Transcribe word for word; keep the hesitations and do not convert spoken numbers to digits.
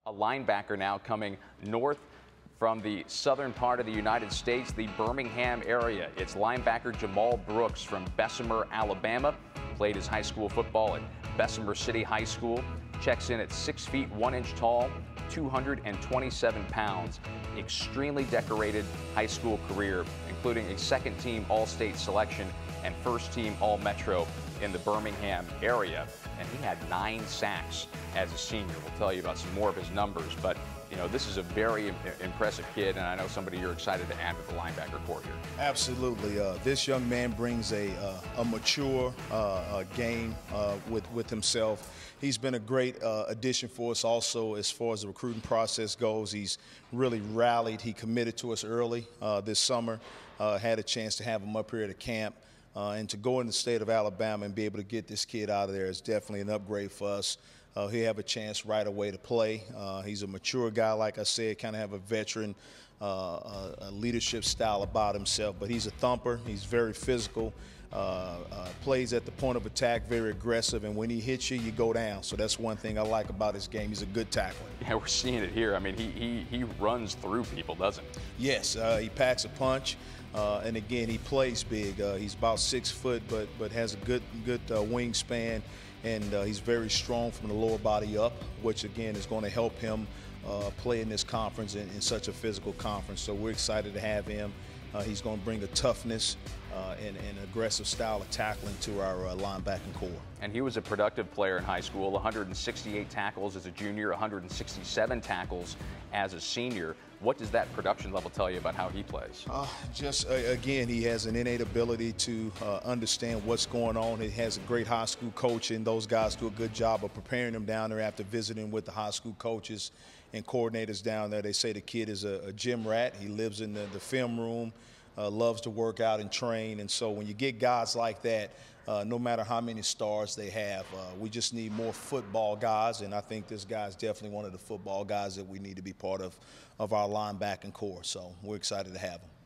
A linebacker now coming north from the southern part of the United States, the Birmingham area. It's linebacker Jamal Brooks from Bessemer, Alabama. Played his high school football at Bessemer City High School. Checks in at six feet one inch tall, two hundred twenty-seven pounds. Extremely decorated high school career, including a second team All-State selection and first team All-Metro in the Birmingham area. And he had nine sacks as a senior. We'll tell you about some more of his numbers, but you know, this is a very im impressive kid, and I know somebody you're excited to add to the linebacker corps here. Absolutely. Uh, this young man brings a, uh, a mature uh, uh, game uh, with, with himself. He's been a great uh, addition for us also as far as the recruiting process goes. He's really rallied. He committed to us early uh, this summer. Uh, had a chance to have him up here at a camp. Uh, and to go in the state of Alabama and be able to get this kid out of there is definitely an upgrade for us. Uh, he'll have a chance right away to play. Uh, he's a mature guy, like I said, kind of have a veteran uh, uh, a leadership style about himself. But he's a thumper. He's very physical. Uh, uh, plays at the point of attack, very aggressive, and when he hits you, you go down. So that's one thing I like about his game. He's a good tackler. Yeah, we're seeing it here. I mean, he he, he runs through people, doesn't he? Yes, uh, he packs a punch. Uh, and again, he plays big. Uh, he's about six foot, but but has a good good uh, wingspan, and uh, he's very strong from the lower body up, which again is going to help him uh, play in this conference in, in such a physical conference. So we're excited to have him. Uh, he's going to bring a toughness uh, and an aggressive style of tackling to our uh, linebacking core. And he was a productive player in high school, one hundred sixty-eight tackles as a junior, one hundred sixty-seven tackles as a senior. What does that production level tell you about how he plays? Uh, just, uh, again, he has an innate ability to uh, understand what's going on. He has a great high school coach, and those guys do a good job of preparing him down there after visiting with the high school coaches and coordinators down there. They say the kid is a, a gym rat. He lives in the, the film room, uh, loves to work out and train. And so when you get guys like that, uh, no matter how many stars they have, uh, we just need more football guys. And I think this guy is definitely one of the football guys that we need to be part of, of our linebacking core. So we're excited to have him.